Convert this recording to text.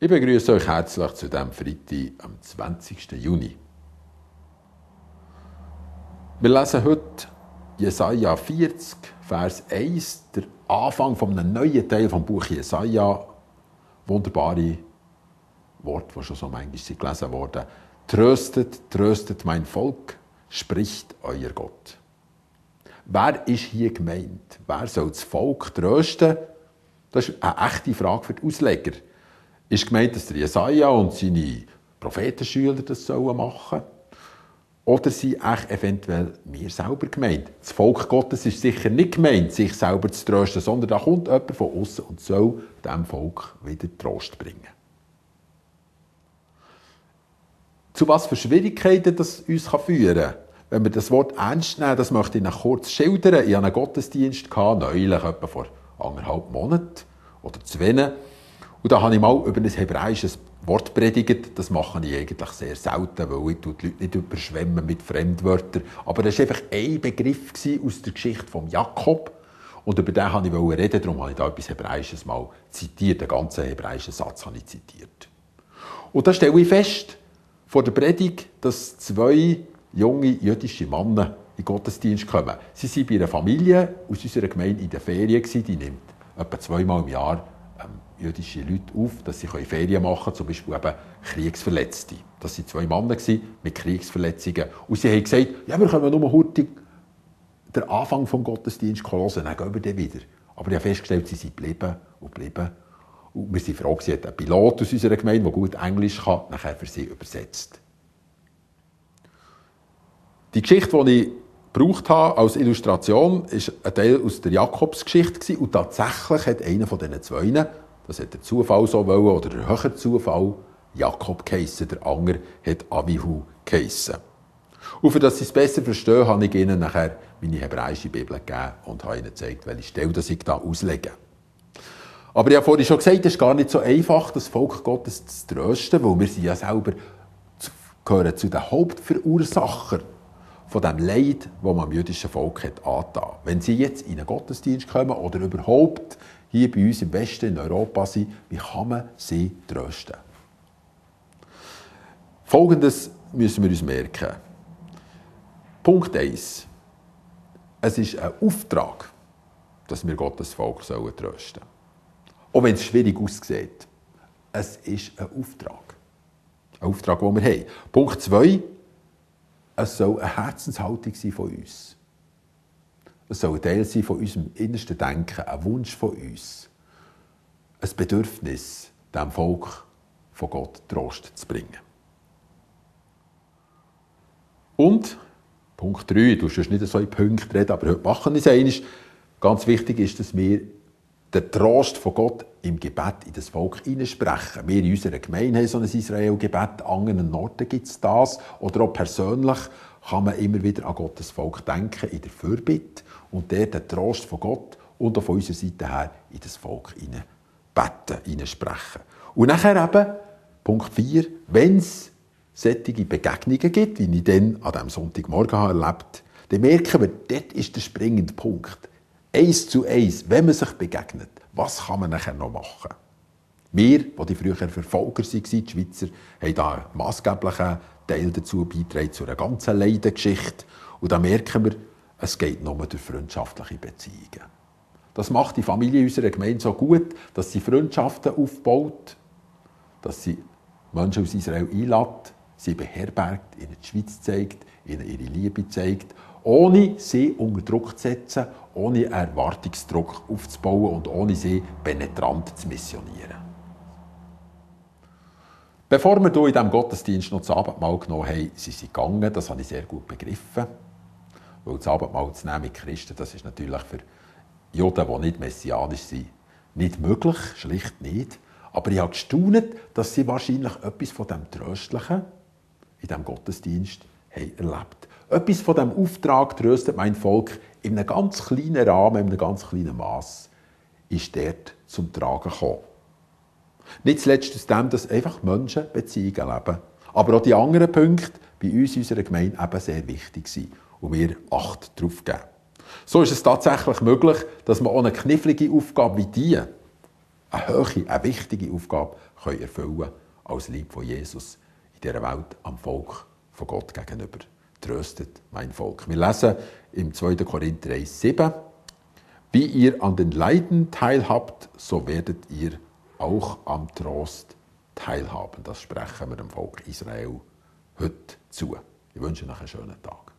Ich begrüße euch herzlich zu diesem Freitag, am 20. Juni. Wir lesen heute Jesaja 40, Vers 1, der Anfang von einem neuen Teil vom Buch Jesaja. Wunderbare Worte, die schon so manchmal gelesen wurden. Tröstet, tröstet mein Volk, spricht euer Gott. Wer ist hier gemeint? Wer soll das Volk trösten? Das ist eine echte Frage für die Ausleger. Ist gemeint, dass der Jesaja und seine Prophetenschüler das machen sollen? Oder sind eventuell wir selber gemeint? Das Volk Gottes ist sicher nicht gemeint, sich selber zu trösten, sondern da kommt jemand von außen und soll diesem Volk wieder Trost bringen. Zu was für Schwierigkeiten das uns führen kann, wenn wir das Wort ernst nehmen, das möchte ich Ihnen kurz schildern. Ich hatte einen Gottesdienst, neulich, etwa vor 1,5 Monaten oder 2. Und da habe ich mal über ein hebräisches Wort predigt. Das mache ich eigentlich sehr selten, weil ich die Leute nicht überschwemmen mit Fremdwörtern. Aber das war einfach ein Begriff aus der Geschichte von Jakob. Und über den wollte ich reden, darum habe ich da etwas Hebräisches mal zitiert. Den ganzen hebräischen Satz habe ich zitiert. Und da stelle ich fest, vor der Predigt, dass 2 junge jüdische Männer in den Gottesdienst kommen. Sie waren bei einer Familie aus unserer Gemeinde in der Ferien. Die nimmt etwa 2-mal im Jahr jüdische Leute auf, dass sie Ferien machen können, zum Beispiel eben Kriegsverletzte. Das waren 2 Männer mit Kriegsverletzungen. Und sie haben gesagt, ja, wir können nur hurtig den Anfang des Gottesdienstes hören, dann gehen wir dann wieder. Aber ich habe festgestellt, sie sind geblieben und geblieben. Und wir waren froh, sie hat einen Pilot aus unserer Gemeinde, der gut Englisch kann, nachher für sie übersetzt. Die Geschichte, die ich gebraucht habe als Illustration, ist ein Teil aus der Jakobsgeschichte. Und tatsächlich hat einer von diesen 2, das hat der Zufall so wollen, oder der höhere Zufall, Jakob geheissen. Der andere hat Abihu geheissen. Und für das sie es besser verstehen, habe ich ihnen nachher meine hebräische Bibel gegeben und habe ihnen gezeigt, welche Stelle ich da auslege. Aber ich habe vorhin schon gesagt, es ist gar nicht so einfach, das Volk Gottes zu trösten, weil wir sind ja selber gehören zu den Hauptverursachern von dem Leid, das man dem jüdischen Volk hat angetan. Wenn sie jetzt in einen Gottesdienst kommen oder überhaupt hier bei uns im Westen, in Europa sind, wie kann man sie trösten? Folgendes müssen wir uns merken. Punkt 1. Es ist ein Auftrag, dass wir Gottes Volk trösten sollen. Auch wenn es schwierig aussieht. Es ist ein Auftrag. Ein Auftrag, den wir haben. Punkt 2. Es soll eine Herzenshaltung sein von uns. Es soll ein Teil sein von unserem innersten Denken, ein Wunsch von uns. Ein Bedürfnis, dem Volk von Gott Trost zu bringen. Und, Punkt 3, du musst nicht so in Punkten reden, aber heute machen wir es einmal. Ganz wichtig ist, dass wir den Trost von Gott im Gebet in das Volk hineinsprechen. Wir in unserer Gemeinde haben so ein Israel-Gebet, an anderen Orten gibt es das. Oder auch persönlich kann man immer wieder an Gottes Volk denken, in der Fürbitte. Und der den Trost von Gott und auch von unserer Seite her in das Volk hineinbeten, hineinsprechen. Und nachher eben, Punkt 4, wenn es solche Begegnungen gibt, wie ich dann an diesem Sonntagmorgen erlebt habe, dann merken wir, dort ist der springende Punkt. 1 zu 1, wenn man sich begegnet, was kann man nachher noch machen? Wir, die früher Verfolger waren, die Schweizer, haben da einen maßgeblichen Teil dazu beigetragen, zu einer ganzen Leidengeschichte. Und da merken wir, es geht nur durch freundschaftliche Beziehungen. Das macht die Familie unserer Gemeinde so gut, dass sie Freundschaften aufbaut, dass sie Menschen aus Israel einlädt, sie beherbergt, ihnen die Schweiz zeigt, ihnen ihre Liebe zeigt, ohne sie unter Druck zu setzen, ohne Erwartungsdruck aufzubauen und ohne sie penetrant zu missionieren. Bevor wir hier in diesem Gottesdienst noch das Abendmahl genommen haben, sind sie gegangen. Das habe ich sehr gut begriffen. Weil das Abendmahl zu nehmen mit Christen, das ist natürlich für Juden, die nicht messianisch sind, nicht möglich, schlicht nicht. Aber ich habe gestaunt, dass sie wahrscheinlich etwas von dem Tröstlichen in diesem Gottesdienst haben erlebt. Etwas von diesem Auftrag, tröstet mein Volk, in einem ganz kleinen Rahmen, in einem ganz kleinen Mass, ist dort zum Tragen gekommen. Nicht zuletzt aus dem, dass einfach Menschen Beziehungen leben. Aber auch die anderen Punkte bei uns in unserer Gemeinde eben sehr wichtig sind und wir Acht darauf geben. So ist es tatsächlich möglich, dass man auch eine knifflige Aufgabe wie die eine hohe, eine wichtige Aufgabe erfüllen können als Leib von Jesus in dieser Welt am Volk von Gott gegenüber. Tröstet mein Volk. Wir lesen im 2. Korinther 1,7: Wie ihr an den Leiden teilhabt, so werdet ihr auch am Trost teilhaben. Das sprechen wir dem Volk Israel heute zu. Ich wünsche euch einen schönen Tag.